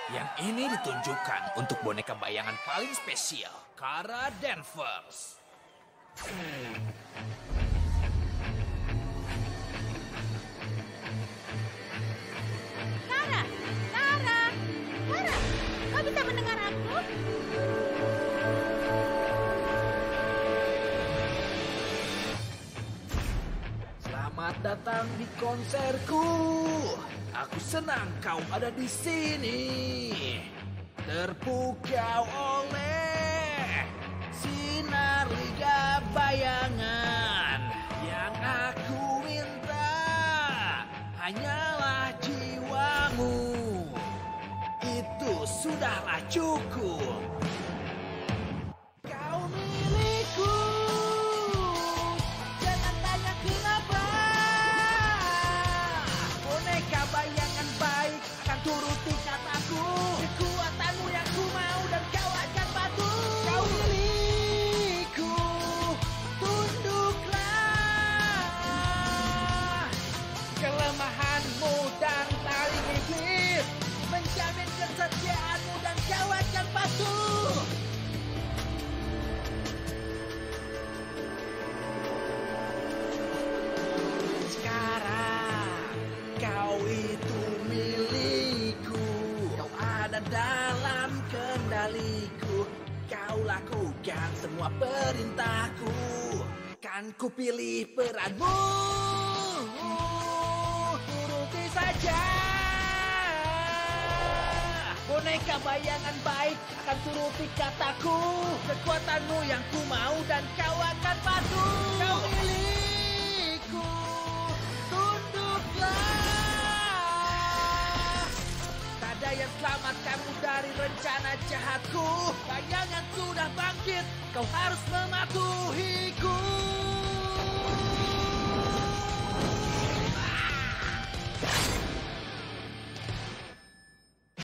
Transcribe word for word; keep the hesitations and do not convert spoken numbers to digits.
Yang ini ditunjukkan untuk boneka bayangan paling spesial, Kara Danvers. Kara, Kara, Kara, kau bisa mendengar aku? Selamat datang di konserku. Aku senang kau ada di sini. Terpukau oleh sinar liga bayangan. Yang aku minta hanyalah jiwamu. Itu sudahlah cukup. Kau milikku. Jangan tanya kenapa. Boneka bayangan baik akan turuti kataku. Kekuatanmu yang ku mau dan kau akan patuh. Kau milikku, tunduklah. Kelemahanmu dan tali iblis menjamin kesetiaanmu dan kau akan patuh. Sekarang kau itu milikku. Kau ada dalam kendaliku. Kau lakukan semua perintahku. Kan ku pilih peranmu. Turuti saja. Boneka bayangan baik akan turuti kataku. Kekuatanmu yang ku mau dan kau akan patuh. Kau milikku, tunduklah. Tak ada yang selamatkanmu dari rencana jahatku. Bayangan sudah bangkit, kau harus